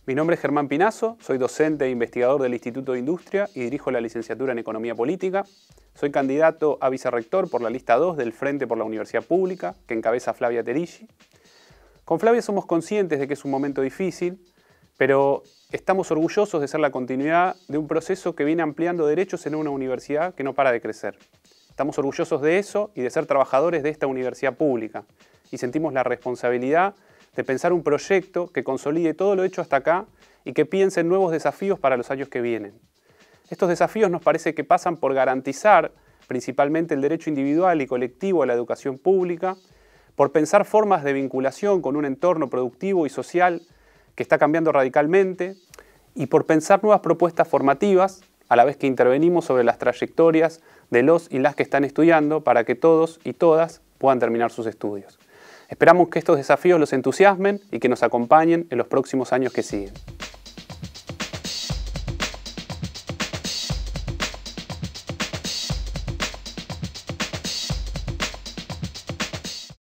Mi nombre es Germán Pinazo, soy docente e investigador del Instituto de Industria y dirijo la licenciatura en Economía Política. Soy candidato a vicerrector por la lista 2 del Frente por la Universidad Pública, que encabeza Flavia Terilli. Con Flavia somos conscientes de que es un momento difícil, pero estamos orgullosos de ser la continuidad de un proceso que viene ampliando derechos en una universidad que no para de crecer. Estamos orgullosos de eso y de ser trabajadores de esta universidad pública, y sentimos la responsabilidad de pensar un proyecto que consolide todo lo hecho hasta acá y que piense en nuevos desafíos para los años que vienen. Estos desafíos nos parece que pasan por garantizar principalmente el derecho individual y colectivo a la educación pública, por pensar formas de vinculación con un entorno productivo y social que está cambiando radicalmente y por pensar nuevas propuestas formativas a la vez que intervenimos sobre las trayectorias de los y las que están estudiando para que todos y todas puedan terminar sus estudios. Esperamos que estos desafíos los entusiasmen y que nos acompañen en los próximos años que siguen.